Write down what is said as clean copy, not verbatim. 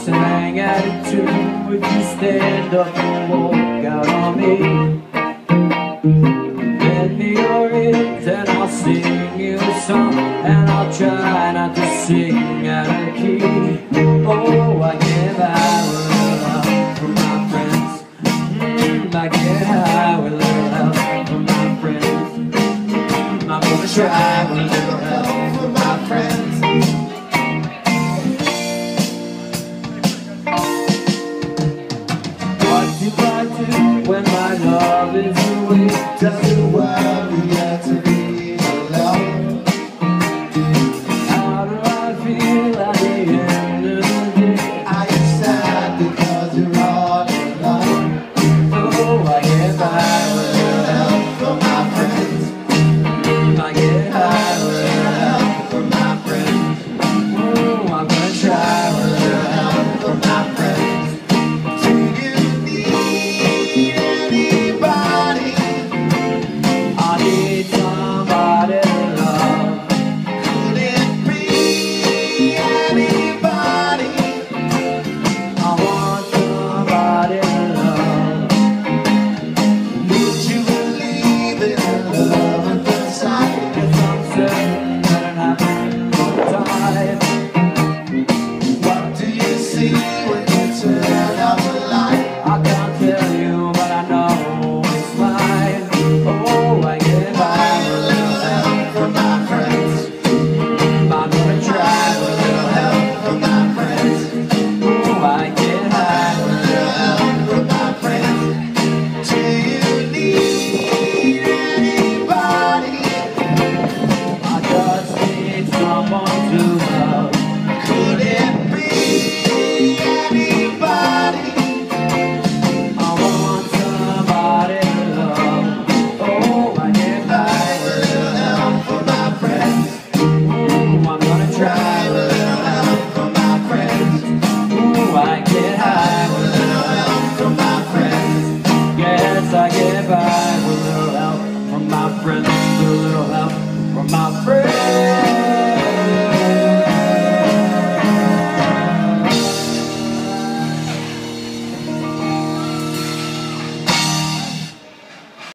sang at a tune. Would you stand up and walk out on me? Lend me your ears and I'll sing you a song, and I'll try not to sing out of key. Oh, I get high with love from my friends. I get high with love from my friends. I'm gonna try with love.